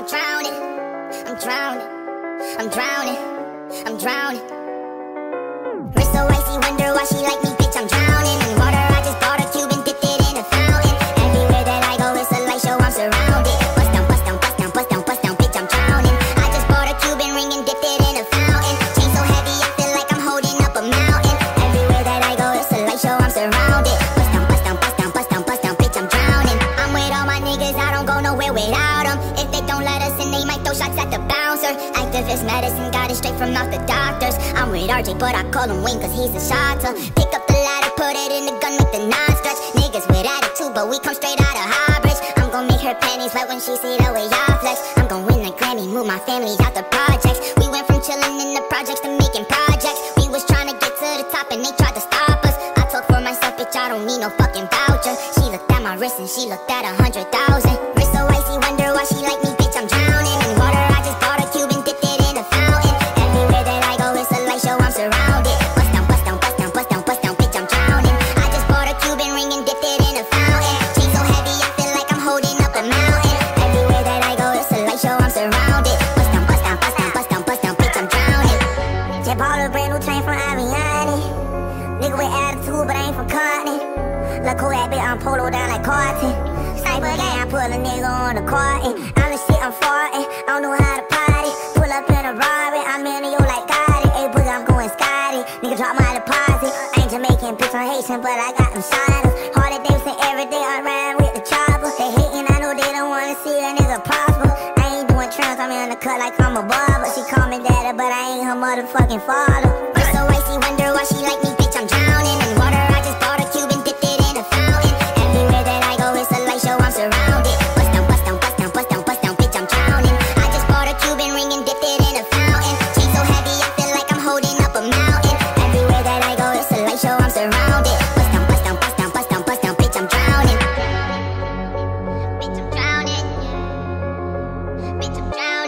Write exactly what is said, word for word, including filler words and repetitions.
I'm drowning, I'm drowning, I'm drowning, I'm drowning. Wrist so icy, wonder why she like me, bitch, I'm drowning in water. I just bought a cube and dipped it in a fountain. Everywhere that I go, it's a light show, I'm surrounded. Bust down, bust down, bust down, bust down, bust down, bitch, I'm drowning. I just bought a Cuban ring and dipped it in a fountain. Chain so heavy, I feel like I'm holding up a mountain. Everywhere that I go, it's a light show, I'm surrounded. Bust down, bust down, bust down, bust down, bust down, bitch, I'm drowning. I'm with all my niggas, I don't go nowhere without them. If they don't let us in, they might throw shots at the bouncer. Activist medicine, got it straight from out the doctors. I'm with R J, but I call him Wing, cause he's a shotter. Pick up the ladder, put it in the gun with the non-stretch. Niggas with attitude, but we come straight out of Highbridge. I'm gon' make her panties wet when she see the way y'all flex. I'm gon' win the Grammy, move my family out the projects. We went from chillin' in the projects to making projects. We was trying to get to the top and they tried to stop us. I talk for myself, bitch, I don't need no fucking voucher. She looked at my wrist and she looked at a hundred thousand. Wrist so icy, wonder why she like me, bitch, I'm drowning in water. I just bought a cube and dipped it in a fountain. Everywhere that I go, it's a light show, I'm surrounded. Bust down, bust down, bust down, bust down, bust down, bitch, I'm drowning. I just bought a Cuban ring and dipped it in a fountain. Chain so heavy, I feel like I'm holding up a mountain. Everywhere that I go, it's a light show, I'm surrounded. Bust down, bust down, bust down, bust down, bust down, bitch, I'm drowning. Just bought a brand new chain from Aviani. Nigga with attitude, but I ain't from Courtney. Look who that bitch, I'm polo down like Carton. Sniper gang, I put a nigga on the carton. I'm the shit, I'm farting, I don't know how to party. Pull up in a Rari, I'm in you like Gotti. Hey, boogie, I'm going Scotty. Nigga, drop my deposit. I ain't Jamaican, bitch, I'm Haitian, but I got them shiners. Harder days and every day I ride with the chopper. They hating, I know they don't wanna see a nigga prosper. I ain't doing trends, I'm in the cut like I'm a barber. She call me daddy, but I ain't her motherfucking father. Wrist so icy, wonder why she like me, bitch, I'm drowning in water. I just bought a cube and dipped it in a fountain. Everywhere that I go, it's a light show, I'm surrounded. Bust down, bust down, bust down, bust down, bust down, bitch, I'm drowning. I just bought a Cuban ring and dipped it in a fountain. Chain so heavy, I feel like I'm holding up a mountain. Everywhere that I go, it's a light show, I'm surrounded. Bust down, bust down, bust down, bust down, bust down, bitch, I'm drowning. Bitch, I'm drowning. Bitch, I'm drowning.